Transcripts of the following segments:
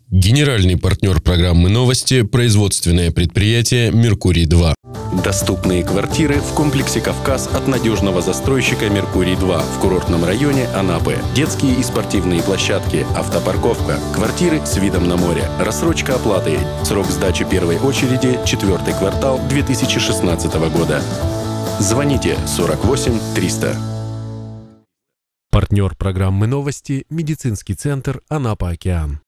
Генеральный партнер программы «Новости» – производственное предприятие «Меркурий-2». Доступные квартиры в комплексе «Кавказ» от надежного застройщика «Меркурий-2» в курортном районе Анапы. Детские и спортивные площадки, автопарковка, квартиры с видом на море, рассрочка оплаты. Срок сдачи первой очереди – 4-й квартал 2016 года. Звоните 48 300. Партнер программы «Новости» – медицинский центр «Анапа-Океан».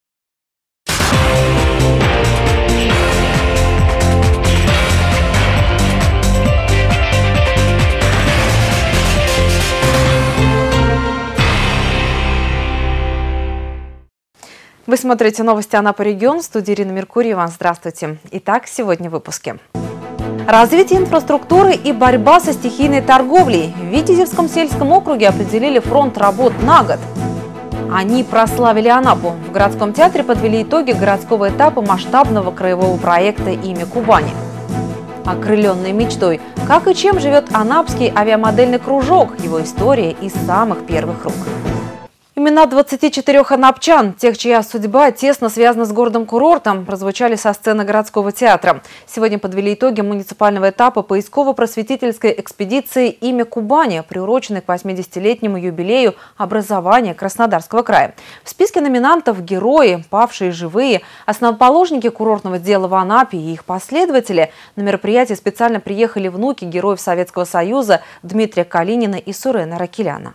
Вы смотрите новости Анапа регион. В студии Ирина Меркурьева. Здравствуйте. Итак, сегодня в выпуске. Развитие инфраструктуры и борьба со стихийной торговлей. В Витязевском сельском округе определили фронт работ на год. Они прославили Анапу. В городском театре подвели итоги городского этапа масштабного краевого проекта «Имя Кубани». Окрыленной мечтой. Как и чем живет анапский авиамодельный кружок? Его история из самых первых рук. Имена 24 анапчан, тех, чья судьба тесно связана с городом-курортом, прозвучали со сцены городского театра. Сегодня подвели итоги муниципального этапа поисково-просветительской экспедиции «Имя Кубани», приуроченной к 80-летнему юбилею образования Краснодарского края. В списке номинантов герои, павшие живые, основоположники курортного дела в Анапе и их последователи. На мероприятие специально приехали внуки героев Советского Союза Дмитрия Калинина и Сурена Ракеляна.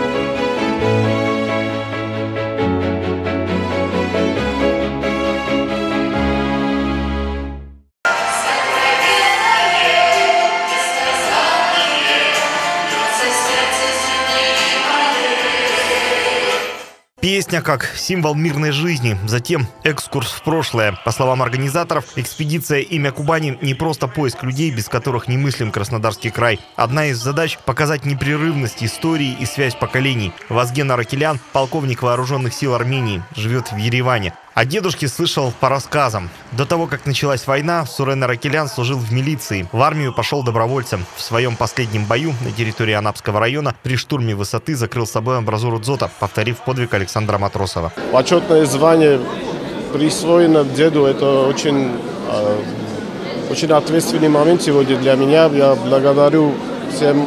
Песня как символ мирной жизни, затем экскурс в прошлое. По словам организаторов, экспедиция «Имя Кубани» не просто поиск людей, без которых не мыслим Краснодарский край. Одна из задач – показать непрерывность истории и связь поколений. Вазген Аракелян, полковник вооруженных сил Армении, живет в Ереване. О дедушке слышал по рассказам. До того, как началась война, Сурен Ракелян служил в милиции. В армию пошел добровольцем. В своем последнем бою на территории Анапского района при штурме высоты закрыл собой амбразуру дзота, повторив подвиг Александра Матросова. Почетное звание присвоено деду. Это очень ответственный момент сегодня для меня. Я благодарю всем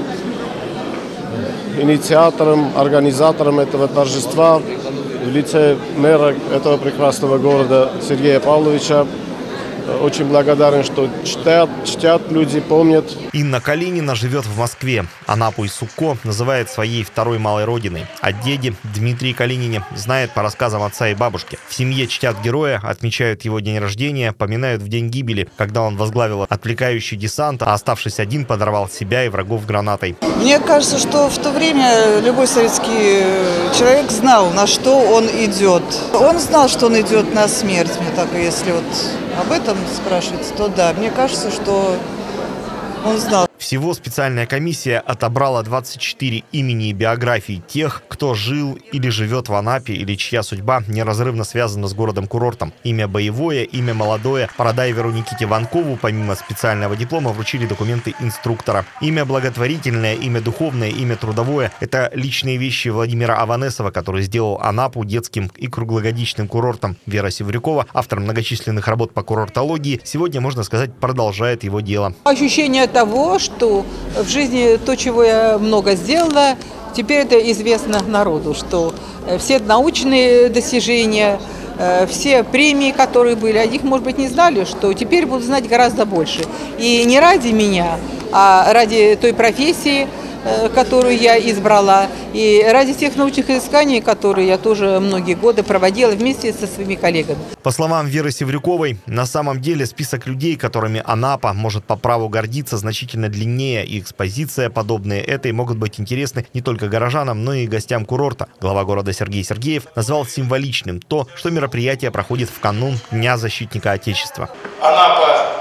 инициаторам, организаторам этого торжества. В лице мэра этого прекрасного города Сергея Павловича. Очень благодарен, что чтят люди, помнят. Инна Калинина живет в Москве. Анапу и Сукко называет своей второй малой родиной. О деде Дмитрии Калинине знает по рассказам отца и бабушки. В семье чтят героя, отмечают его день рождения, поминают в день гибели, когда он возглавил отвлекающий десант, а оставшись один, подорвал себя и врагов гранатой. Мне кажется, что в то время любой советский человек знал, на что он идет. Он знал, что он идет на смерть. Мне так, если вот об этом спрашивается, то да, мне кажется, что он знал. Всего специальная комиссия отобрала 24 имени и биографий тех, кто жил или живет в Анапе, или чья судьба неразрывно связана с городом-курортом. Имя боевое, имя молодое. Парадайверу Никите Ванкову помимо специального диплома вручили документы инструктора. Имя благотворительное, имя духовное, имя трудовое – это личные вещи Владимира Аванесова, который сделал Анапу детским и круглогодичным курортом. Вера Севрюкова, автор многочисленных работ по курортологии, сегодня, можно сказать, продолжает его дело. Ощущение того, что в жизни то, чего я много сделала, теперь это известно народу, что все научные достижения, все премии, которые были, о них, может быть, не знали, что теперь будут знать гораздо больше. И не ради меня, а ради той профессии, которую я избрала, и ради тех научных изысканий, которые я тоже многие годы проводила вместе со своими коллегами. По словам Веры Севрюковой, на самом деле список людей, которыми Анапа может по праву гордиться, значительно длиннее, и экспозиция, подобные этой, могут быть интересны не только горожанам, но и гостям курорта. Глава города Сергей Сергеев назвал символичным то, что мероприятие проходит в канун Дня защитника Отечества. Анапа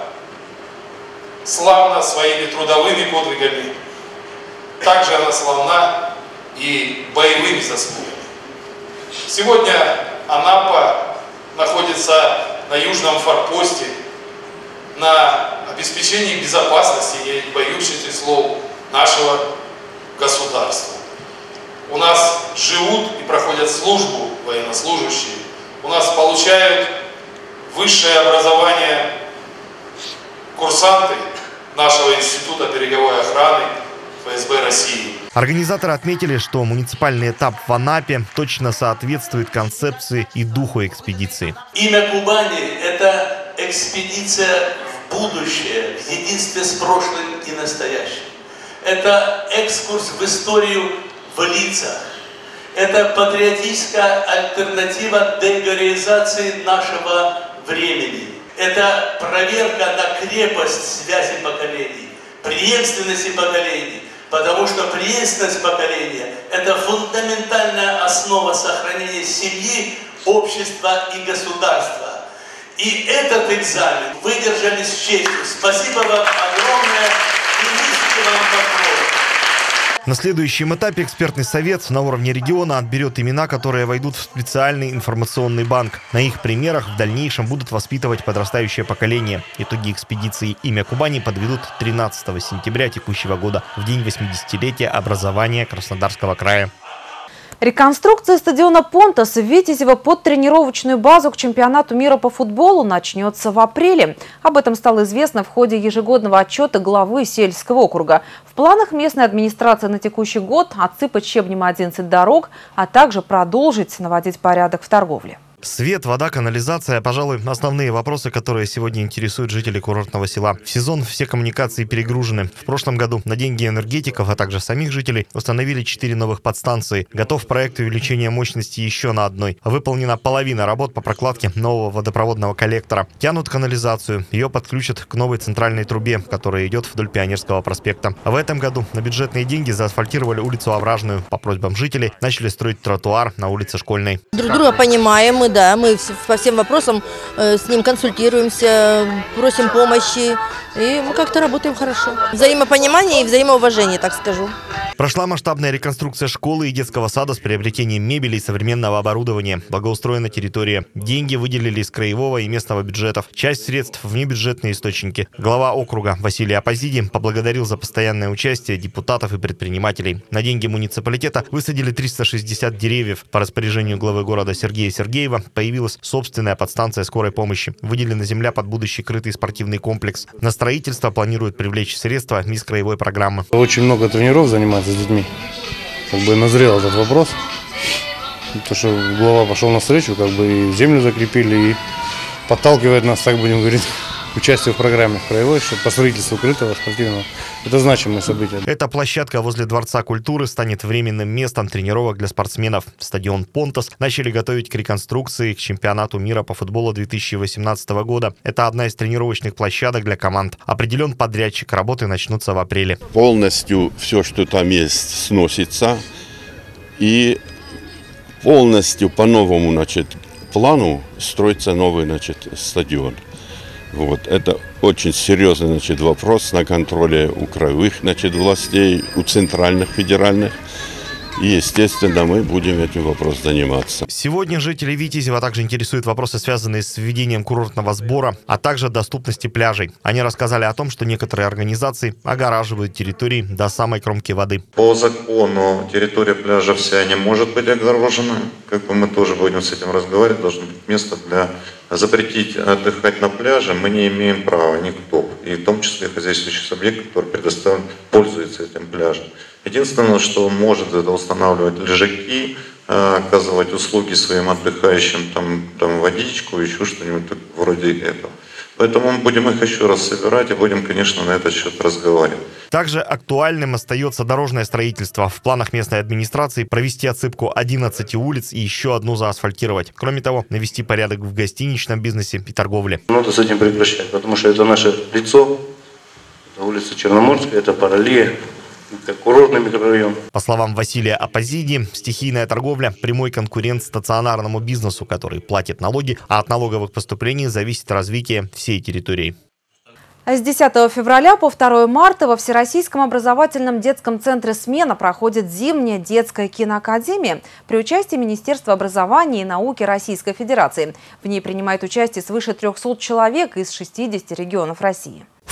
славна своими трудовыми подвигами. Также она славна и боевыми заслугами. Сегодня Анапа находится на южном форпосте, на обеспечении безопасности, я не боюсь этих слов, нашего государства. У нас живут и проходят службу военнослужащие, у нас получают высшее образование курсанты нашего Института береговой охраны ФСБ России. Организаторы отметили, что муниципальный этап в Анапе точно соответствует концепции и духу экспедиции. Имя Кубани – это экспедиция в будущее, в единстве с прошлым и настоящим. Это экскурс в историю в лицах. Это патриотическая альтернатива дегореизации нашего времени. Это проверка на крепость связи поколений, преемственности поколений. Потому что преемственность поколения – это фундаментальная основа сохранения семьи, общества и государства. И этот экзамен выдержали с честью. Спасибо вам огромное и низкий вам поклон. На следующем этапе экспертный совет на уровне региона отберет имена, которые войдут в специальный информационный банк. На их примерах в дальнейшем будут воспитывать подрастающее поколение. Итоги экспедиции «Имя Кубани» подведут 13 сентября текущего года, в день 80-летия образования Краснодарского края. Реконструкция стадиона «Понтас» в Витязево под тренировочную базу к чемпионату мира по футболу начнется в апреле. Об этом стало известно в ходе ежегодного отчета главы сельского округа. В планах местной администрации на текущий год отсыпать щебнем 11 дорог, а также продолжить наводить порядок в торговле. Свет, вода, канализация – пожалуй, основные вопросы, которые сегодня интересуют жителей курортного села. В сезон все коммуникации перегружены. В прошлом году на деньги энергетиков, а также самих жителей установили 4 новых подстанции. Готов проект увеличения мощности еще на одной. Выполнена половина работ по прокладке нового водопроводного коллектора. Тянут канализацию. Ее подключат к новой центральной трубе, которая идет вдоль Пионерского проспекта. В этом году на бюджетные деньги заасфальтировали улицу Овражную. По просьбам жителей начали строить тротуар на улице Школьной. Друг друга понимаем, да, мы по всем вопросам с ним консультируемся, просим помощи, и мы как-то работаем хорошо. Взаимопонимание и взаимоуважение, так скажу. Прошла масштабная реконструкция школы и детского сада с приобретением мебели и современного оборудования. Благоустроена территория. Деньги выделили из краевого и местного бюджетов. Часть средств – внебюджетные источники. Глава округа Василий Апазиди поблагодарил за постоянное участие депутатов и предпринимателей. На деньги муниципалитета высадили 360 деревьев. По распоряжению главы города Сергея Сергеева появилась собственная подстанция скорой помощи. Выделена земля под будущий крытый спортивный комплекс. На строительство планируют привлечь средства из краевой программы. Очень много тренеров занимается с детьми. Как бы назрел этот вопрос. Потому что глава пошел навстречу, как бы и землю закрепили, и подталкивает нас, так будем говорить, к участию в программе краевой, по строительству крытого спортивного. Это значимое событие. Эта площадка возле Дворца культуры станет временным местом тренировок для спортсменов. Стадион «Понтас» начали готовить к реконструкции к чемпионату мира по футболу 2018 года. Это одна из тренировочных площадок для команд. Определен подрядчик. Работы начнутся в апреле. Полностью все, что там есть, сносится. И полностью по новому, плану строится новый, стадион. Вот. Это очень серьезный, вопрос на контроле у краевых, властей, у центральных, федеральных. И, естественно, мы будем этим вопросом заниматься. Сегодня жители Витязева также интересуют вопросы, связанные с введением курортного сбора, а также доступности пляжей. Они рассказали о том, что некоторые организации огораживают территории до самой кромки воды. По закону территория пляжа вся не может быть огорожена. Мы тоже будем с этим разговаривать. Должно быть место для запретить отдыхать на пляже. Мы не имеем права, никто. И в том числе хозяйствующий субъект, который пользуется этим пляжем. Единственное, что он может, это устанавливать лежаки, оказывать услуги своим отдыхающим, там водичку, еще что-нибудь вроде этого. Поэтому мы будем их еще раз собирать и будем, конечно, на этот счет разговаривать. Также актуальным остается дорожное строительство. В планах местной администрации провести отсыпку 11 улиц и еще одну заасфальтировать. Кроме того, навести порядок в гостиничном бизнесе и торговле. Надо с этим прекращать, потому что это наше лицо. Это улица Черноморская, это Параллея. Это курортный микрорайон. По словам Василия Апазиди, стихийная торговля – прямой конкурент стационарному бизнесу, который платит налоги, а от налоговых поступлений зависит развитие всей территории. С 10 февраля по 2 марта во Всероссийском образовательном детском центре «Смена» проходит зимняя детская киноакадемия при участии Министерства образования и науки Российской Федерации. В ней принимает участие свыше 300 человек из 60 регионов России. В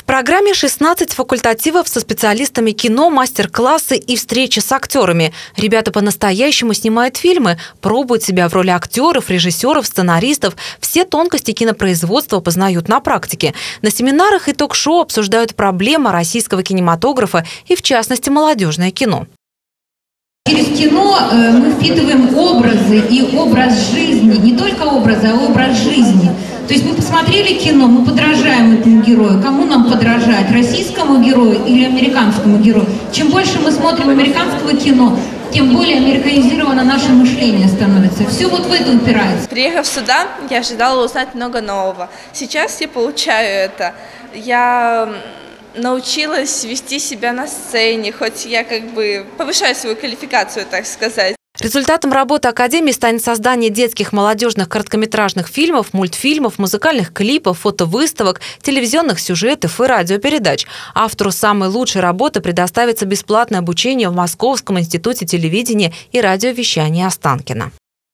программе 16 факультативов со специалистами кино, мастер-классы и встречи с актерами. Ребята по-настоящему снимают фильмы, пробуют себя в роли актеров, режиссеров, сценаристов. Все тонкости кинопроизводства познают на практике. На семинарах и ток-шоу обсуждают проблемы российского кинематографа и, в частности, молодежное кино. Через кино мы впитываем образы и образ жизни. Не только образы, а образ жизни. То есть мы посмотрели кино, мы подражаем этому герою. Кому нам подражать? Российскому герою или американскому герою? Чем больше мы смотрим американского кино, тем более американизировано наше мышление становится. Все вот в это упирается. Приехав сюда, я ожидала узнать много нового. Сейчас я получаю это. Я научилась вести себя на сцене, хоть я как бы повышаю свою квалификацию, так сказать. Результатом работы Академии станет создание детских молодежных короткометражных фильмов, мультфильмов, музыкальных клипов, фотовыставок, телевизионных сюжетов и радиопередач. Автору самой лучшей работы предоставится бесплатное обучение в Московском институте телевидения и радиовещания Останкино.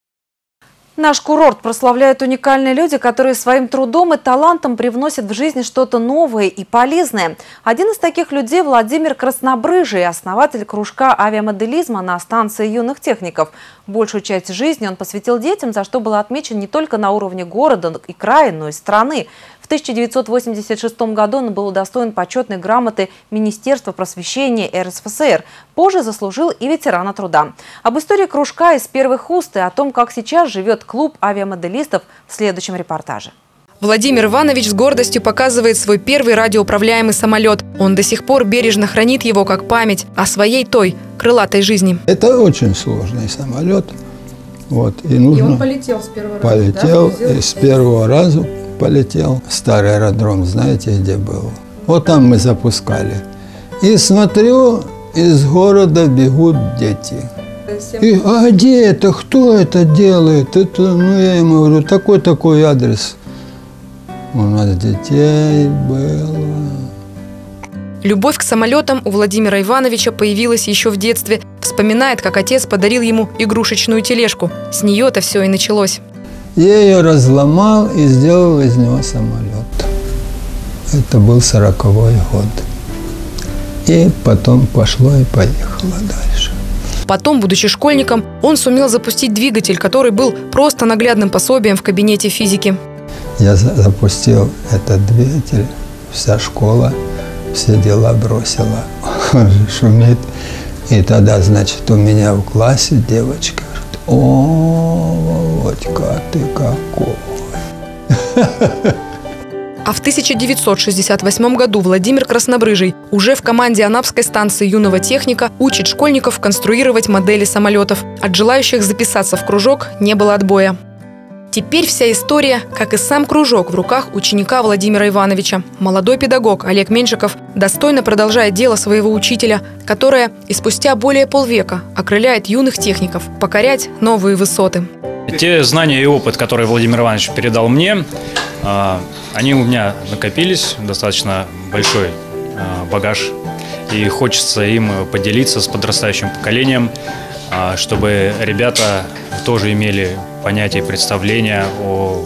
Наш курорт прославляют уникальные люди, которые своим трудом и талантом привносят в жизнь что-то новое и полезное. Один из таких людей – Владимир Краснобрыжий, основатель кружка авиамоделизма на станции юных техников. Большую часть жизни он посвятил детям, за что был отмечен не только на уровне города и края, но и страны. В 1986 году он был удостоен почетной грамоты Министерства просвещения РСФСР. Позже заслужил и ветерана труда. Об истории кружка из первых уст и о том, как сейчас живет клуб авиамоделистов, в следующем репортаже. Владимир Иванович с гордостью показывает свой первый радиоуправляемый самолет. Он до сих пор бережно хранит его как память о своей той крылатой жизни. Это очень сложный самолет. Вот, и он полетел с первого раза? Полетел, да? И с первого раза полетел. Старый аэродром, знаете, где был? Вот там мы запускали. И смотрю, из города бегут дети. И, а где это? Кто это делает? Это, я ему говорю, такой адрес. У нас детей было. Любовь к самолетам у Владимира Ивановича появилась еще в детстве. Вспоминает, как отец подарил ему игрушечную тележку. С нее-то все и началось. Я ее разломал и сделал из него самолет. Это был 40-й год. И потом пошло и поехало дальше. Потом, будучи школьником, он сумел запустить двигатель, который был просто наглядным пособием в кабинете физики. Я запустил этот двигатель, вся школа, все дела бросила. Он же шумит. И тогда, значит, у меня в классе девочка говорит: о, Володька, ты какой. А в 1968 году Владимир Краснобрыжий уже в команде Анапской станции юного техника учит школьников конструировать модели самолетов. От желающих записаться в кружок не было отбоя. Теперь вся история, как и сам кружок, в руках ученика Владимира Ивановича. Молодой педагог Олег Меньшиков достойно продолжает дело своего учителя, которое и спустя более полвека окрыляет юных техников покорять новые высоты. Те знания и опыт, которые Владимир Иванович передал мне, они у меня накопились, достаточно большой багаж. И хочется им поделиться с подрастающим поколением, чтобы ребята тоже имели понятие и представление о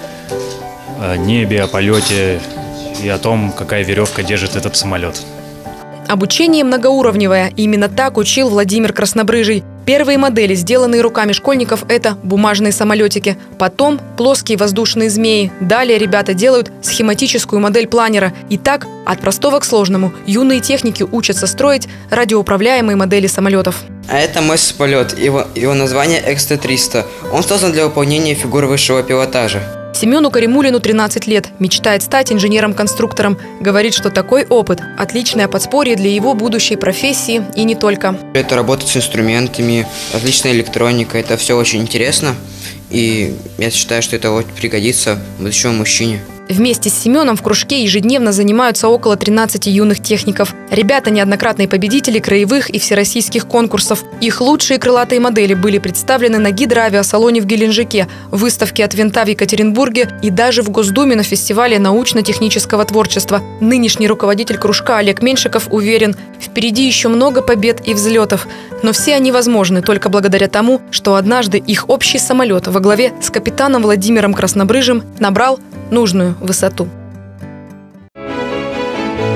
небе, о полете и о том, какая веревка держит этот самолет. Обучение многоуровневое. Именно так учил Владимир Краснобрыжий. Первые модели, сделанные руками школьников, это бумажные самолетики. Потом плоские воздушные змеи. Далее ребята делают схематическую модель планера. И так, от простого к сложному, юные техники учатся строить радиоуправляемые модели самолетов. А это мой самолет. Его название XT-300. Он создан для выполнения фигур высшего пилотажа. Семену Каримулину 13 лет. Мечтает стать инженером-конструктором. Говорит, что такой опыт – отличное подспорье для его будущей профессии и не только. Это работа с инструментами, различная электроника. Это все очень интересно. И я считаю, что это пригодится будущему мужчине. Вместе с Семеном в кружке ежедневно занимаются около 13 юных техников. Ребята – неоднократные победители краевых и всероссийских конкурсов. Их лучшие крылатые модели были представлены на гидроавиасалоне в Геленджике, выставке от винта в Екатеринбурге и даже в Госдуме на фестивале научно-технического творчества. Нынешний руководитель кружка Олег Меньшиков уверен, впереди еще много побед и взлетов. Но все они возможны только благодаря тому, что однажды их общий самолет во главе с капитаном Владимиром Краснобрыжим набрал нужную высоту.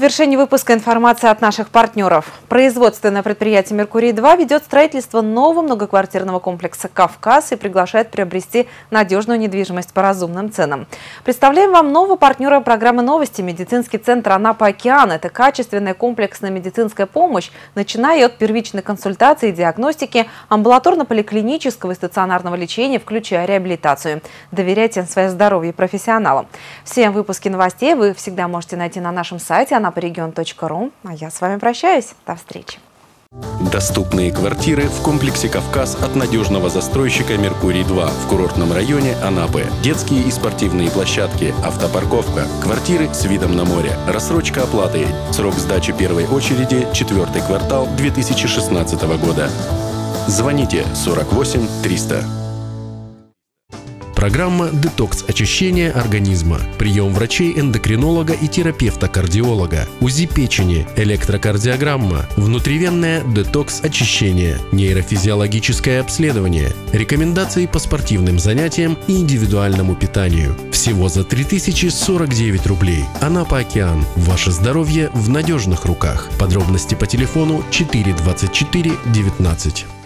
завершении выпуска информация от наших партнеров. Производственное предприятие «Меркурий-2» ведет строительство нового многоквартирного комплекса «Кавказ» и приглашает приобрести надежную недвижимость по разумным ценам. Представляем вам нового партнера программы «Новости» – медицинский центр «Анапа-Океан». Это качественная комплексная медицинская помощь, начиная от первичной консультации и диагностики, амбулаторно-поликлинического и стационарного лечения, включая реабилитацию. Доверяйте свое здоровье профессионалам. Все выпуски новостей вы всегда можете найти на нашем сайте anaparegion.ru. А я с вами прощаюсь. До встречи. Доступные квартиры в комплексе «Кавказ» от надежного застройщика «Меркурий-2» в курортном районе Анапы. Детские и спортивные площадки, автопарковка, квартиры с видом на море, рассрочка оплаты. Срок сдачи первой очереди – 4-й квартал 2016 года. Звоните 48 300. Программа «Детокс очищения организма». Прием врачей-эндокринолога и терапевта-кардиолога. УЗИ печени, электрокардиограмма, внутривенное детокс очищение, нейрофизиологическое обследование, рекомендации по спортивным занятиям и индивидуальному питанию. Всего за 3049 рублей. Анапа-Океан. Ваше здоровье в надежных руках. Подробности по телефону 4 24 19.